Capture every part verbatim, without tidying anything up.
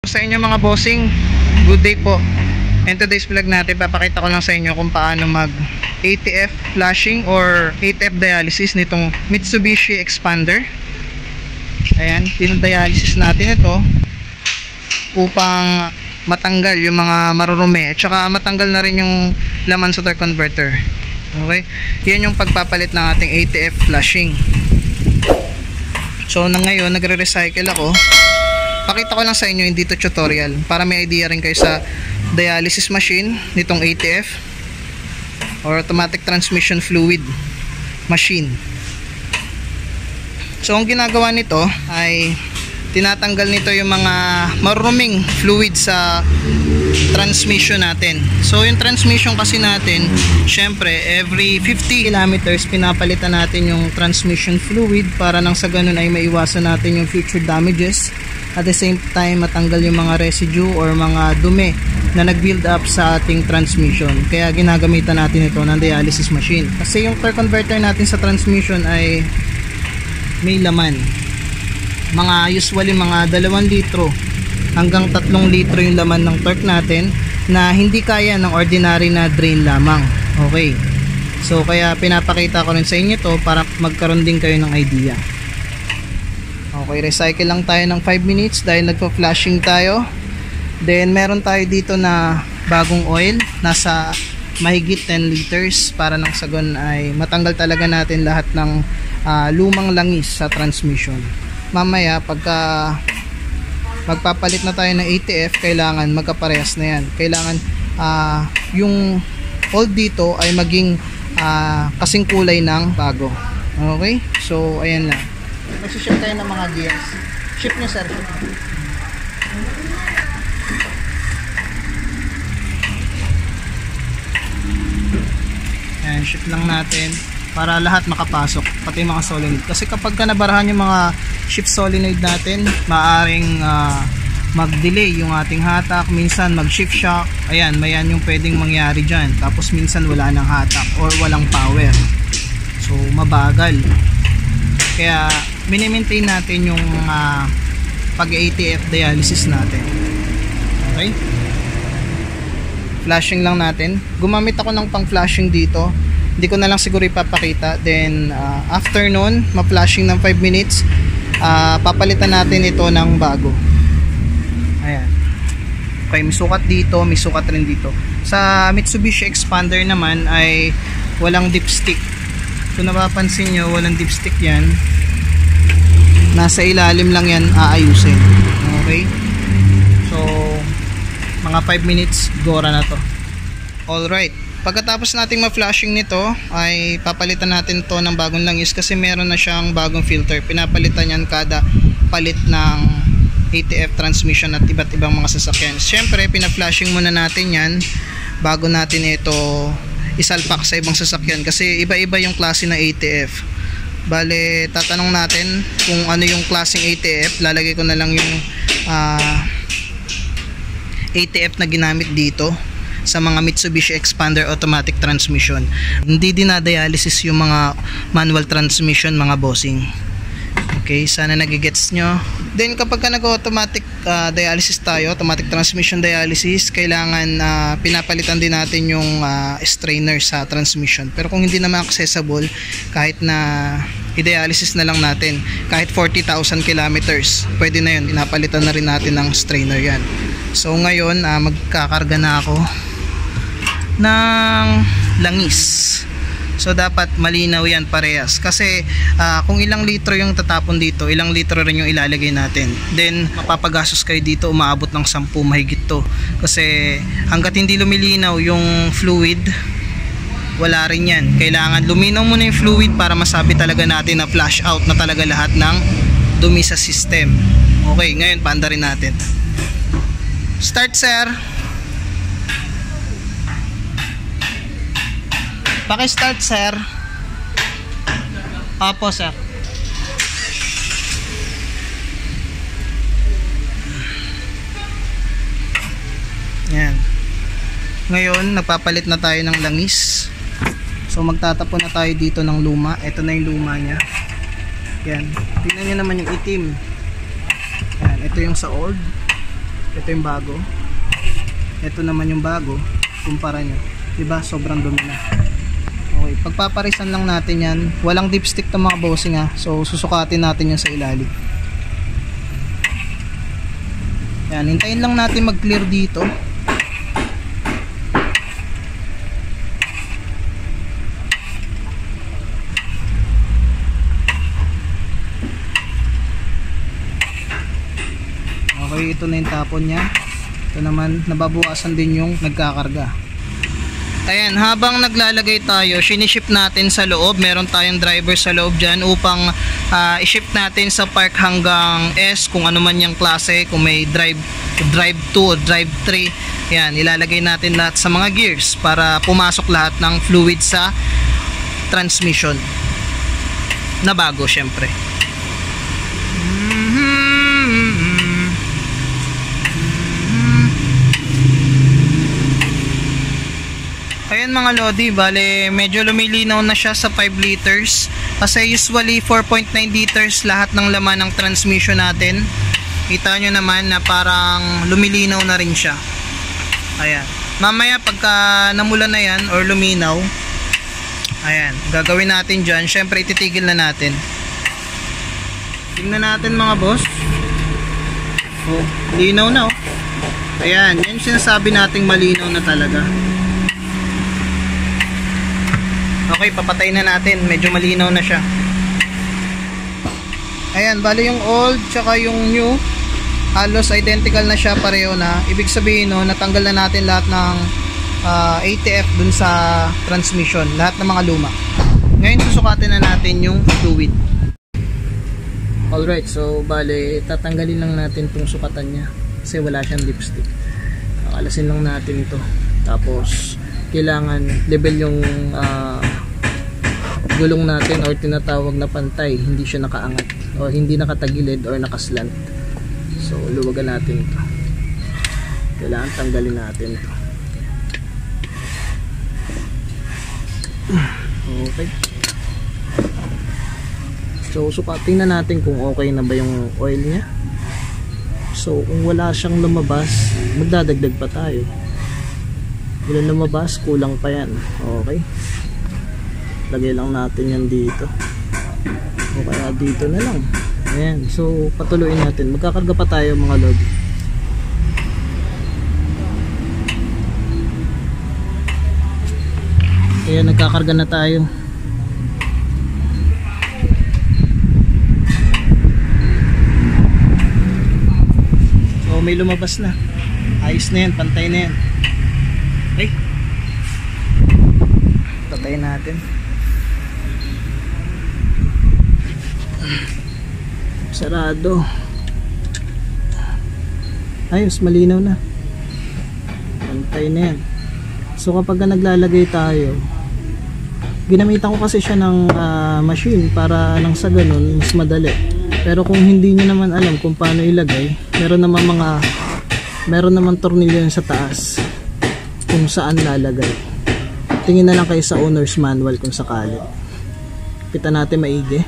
Sa inyo mga bossing, good day po. And today's vlog natin, papakita ko lang sa inyo kung paano mag A T F flashing or A T F dialysis nitong Mitsubishi Expander. Ayan, pinodialysis natin ito upang matanggal yung mga marurumi at saka matanggal na rin yung laman sa torque converter. Okay, yan yung pagpapalit ng ating A T F flashing. So na ngayon nagre-recycle ako. Pakita ko lang sa inyo yung dito tutorial para may idea rin kayo sa dialysis machine nitong A T F or automatic transmission fluid machine. So ang ginagawa nito ay tinatanggal nito yung mga maruming fluid sa transmission natin. So yung transmission kasi natin, syempre every fifty kilometers pinapalitan natin yung transmission fluid para nang sa ganun ay maiwasan natin yung future damages. At the same time matanggal yung mga residue or mga dumi na nag-build up sa ating transmission. Kaya ginagamitan natin ito ng dialysis machine. Kasi yung torque converter natin sa transmission ay may laman. Mga usually mga dalawang litro hanggang tatlong litro yung laman ng torque natin na hindi kaya ng ordinary na drain lamang. Okay. So kaya pinapakita ko rin sa inyo to para magkaroon din kayo ng idea. Okay, recycle lang tayo ng five minutes dahil nagpa-flashing tayo. Then meron tayo dito na bagong oil, nasa mahigit ten liters para nang sagon ay matanggal talaga natin lahat ng uh, lumang langis sa transmission. Mamaya pagka magpapalit na tayo ng A T F, kailangan magkaparehas na yan. Kailangan uh, yung old dito ay maging uh, kasing kulay ng bago. Okay, so ayan lang. Magsiship tayo ng mga gears. Ship nyo sir. Ayan, ship lang natin para lahat makapasok, pati mga solenoid. Kasi kapag ka nabarahan yung mga shift solenoid natin, maaring uh, mag-delay yung ating hatak, minsan mag-shift shock. Ayan, mayan yung pwedeng mangyari dyan. Tapos minsan wala nang hatak or walang power. So mabagal. Kaya mini-maintain natin yung uh, pag-A T F dialysis natin. Okay? Flashing lang natin. Gumamit ako ng pang-flashing dito. Hindi ko na lang siguro ipapakita. Then uh, after nun, ma-flashing ng five minutes, uh, papalitan natin ito ng bago. Ayan. Okay, may sukat dito, may sukat rin dito. Sa Mitsubishi Expander naman ay walang dipstick. Kung napapansin nyo, walang dipstick yan. Nasa ilalim lang yan aayusin. Okay, so mga five minutes gora na to. Alright, pagkatapos nating ma-flashing nito ay papalitan natin to ng bagong langis kasi meron na siyang bagong filter. Pinapalitan yan kada palit ng A T F transmission at iba't ibang mga sasakyan. Siyempre pina-flashing muna natin yan bago natin ito isalpak sa ibang sasakyan kasi iba-iba yung klase ng A T F. Bale, tatanong natin kung ano yung klaseng A T F. Lalagay ko na lang yung uh, A T F na ginamit dito sa mga Mitsubishi Expander automatic transmission. Hindi dinadialysis yung mga manual transmission mga bossing. Okay, sana nagigets nyo. Then kapag ka nag-automatic uh, dialysis tayo, automatic transmission dialysis, kailangan uh, pinapalitan din natin yung uh, strainer sa transmission. Pero kung hindi naman accessible, kahit na i-dialysis na lang natin, kahit forty thousand kilometers, pwede na yun, pinapalitan na rin natin ng strainer yan. So ngayon, uh, magkakarga na ako ng langis. So dapat malinaw yan parehas kasi uh, kung ilang litro yung tatapon dito, ilang litro rin yung ilalagay natin. Then mapapagastos kayo dito, umaabot ng sampu mahigit to. Kasi hanggat hindi lumilinaw yung fluid, wala rin yan. Kailangan luminaw muna yung fluid para masabi talaga natin na flush out na talaga lahat ng dumi sa system. Okay, ngayon paanda rin natin. Start sir. Paki-start sir. Opo sir. Yan. Ngayon nagpapalit na tayo ng langis. So magtatapon na tayo dito ng luma. Ito na yung luma niya. Yan. Tingnan niyo naman yung itim. Yan. Ito yung sa old. Ito yung bago. Ito naman yung bago. Kumpara nyo. Diba? Sobrang dumi na. Okay. Pagpaparisan lang natin yan. Walang dipstick to mga bossing ha. So, susukatin natin yan sa ilalim. Yan. Hintayin lang natin mag-clear dito. Okay, ito na yung tapon nya. Ito naman, nababawasan din yung nagkakarga. Ayan, habang naglalagay tayo, siniship natin sa loob. Meron tayong driver sa loob dyan upang uh, iship natin sa park hanggang S, kung ano man yung klase, kung may drive drive two o drive three. Ayan, ilalagay natin lahat sa mga gears para pumasok lahat ng fluid sa transmission na bago syempre. Ayan mga lodi, bale medyo lumilinaw na siya sa five liters kasi usually four point nine liters lahat ng laman ng transmission natin. Kita nyo naman na parang lumilinaw na rin siya. Ayan, mamaya pagka namula na yan or luminaw, ayan, gagawin natin dyan, syempre ititigil na natin. Tingnan natin mga boss. Oh, linaw na oh. Ayan, yan sinasabi nating malinaw na talaga. Okay, papatay na natin. Medyo malinaw na siya. Ayan, bali yung old tsaka yung new, halos identical na siya, pareho na. Ibig sabihin no, natanggal na natin lahat ng uh, A T F dun sa transmission, lahat ng mga luma. Ngayon susukatin na natin yung fluid. Alright, so bali tatanggalin lang natin itong sukatan nya kasi wala siyang lipstick. Akalasin lang natin ito. Tapos kailangan level yung uh, gulong natin or tinatawag na pantay, hindi siya nakaangat o hindi nakatagilid or nakaslant. So luwagan natin ito. Kailangan tanggalin natin ito. Okay, so sukatin na natin kung okay na ba yung oil nya. So kung wala siyang lumabas, magdadagdag pa tayo. Ilan lumabas, kulang pa yan. Okay, lagay lang natin yan dito o kaya dito na lang. Ayan, so patuloyin natin. Magkakarga pa tayo mga lodi. Ayan, nagkakarga na tayo. So may lumabas na. Ayos na yan, pantay na yan. Ay, patayin natin. Sarado. Ayos, malinaw na. Pantay na yan. So kapag naglalagay tayo, ginamitan ko kasi siya ng uh, machine para nang sa ganun mas madali. Pero kung hindi nyo naman alam kung paano ilagay, meron naman mga meron naman tornilyo sa taas kung saan lalagay. Tingin na lang kayo sa owner's manual kung sakali. Kita natin maigi.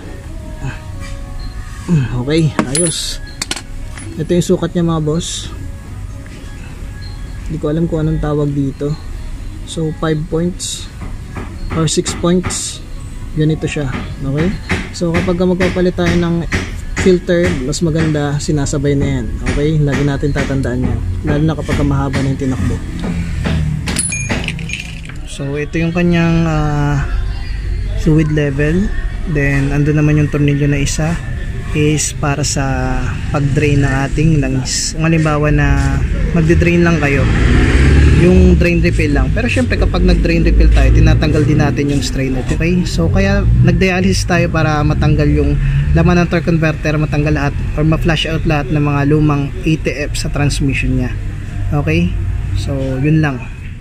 Okay, ayos. Ito yung sukat niya mga boss. Hindi ko alam kung anong tawag dito. So five points or six points, ganito siya. Okay, so kapag magpapalit tayo ng filter, mas maganda sinasabay na yan. Okay, lagi natin tatandaan yan, lalo na kapag mahaba na yung tinakbo. So ito yung kanyang uh, fluid level. Then ando naman yung tornilyo na isa is para sa pag-drain ng ating langis. Kung halimbawa na magde-drain lang kayo, yung drain refill lang. Pero syempre kapag nag-drain refill tayo, tinatanggal din natin yung strainer. Okay? So kaya nag-dialysis tayo para matanggal yung laman ng torque converter, matanggal lahat or ma-flush out lahat ng mga lumang A T F sa transmission niya. Okay? So yun lang.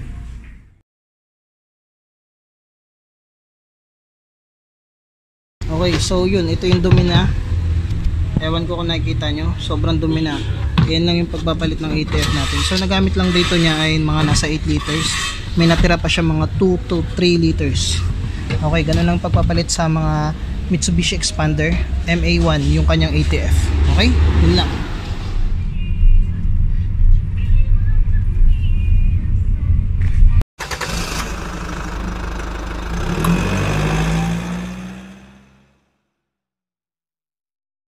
Okay, so yun, ito yung dumi na. Ewan ko kung nakikita nyo, sobrang dumi na. Yan lang yung pagpapalit ng A T F natin. So nagamit lang dito niya ay mga nasa eight liters. May natira pa siya mga two to three liters. Okay, ganun lang pagpapalit sa mga Mitsubishi Expander M A one, yung kanyang A T F. Okay, yun lang.